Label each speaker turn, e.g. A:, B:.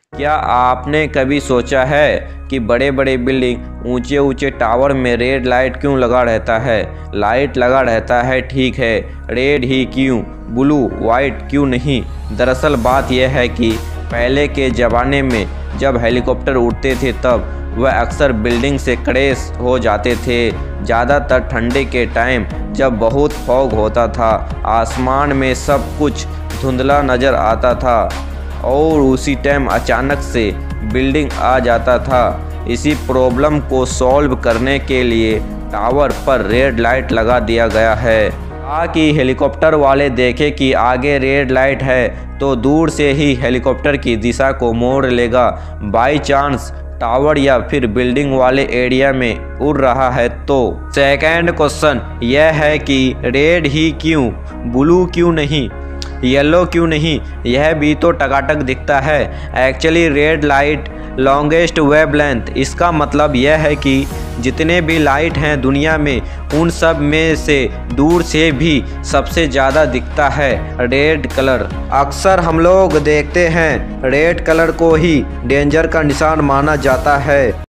A: क्या आपने कभी सोचा है कि बड़े बड़े बिल्डिंग ऊंचे ऊंचे टावर में रेड लाइट क्यों लगा रहता है? लाइट लगा रहता है, ठीक है, रेड ही क्यों, ब्लू वाइट क्यों नहीं? दरअसल बात यह है कि पहले के ज़माने में जब हेलीकॉप्टर उड़ते थे तब वह अक्सर बिल्डिंग से क्रैश हो जाते थे। ज़्यादातर ठंडे के टाइम जब बहुत फॉग होता था, आसमान में सब कुछ धुंधला नज़र आता था और उसी टाइम अचानक से बिल्डिंग आ जाता था। इसी प्रॉब्लम को सॉल्व करने के लिए टावर पर रेड लाइट लगा दिया गया है ताकि हेलीकॉप्टर वाले देखें कि आगे रेड लाइट है तो दूर से ही हेलीकॉप्टर की दिशा को मोड़ लेगा। बाई चांस टावर या फिर बिल्डिंग वाले एरिया में उड़ रहा है तो। सेकंड क्वेश्चन यह है कि रेड ही क्यों, ब्लू क्यों नहीं, येलो क्यों नहीं? यह भी तो टकाटक दिखता है। Actually red light longest wavelength, इसका मतलब यह है कि जितने भी लाइट हैं दुनिया में उन सब में से दूर से भी सबसे ज़्यादा दिखता है रेड कलर। अक्सर हम लोग देखते हैं रेड कलर को ही डेंजर का निशान माना जाता है।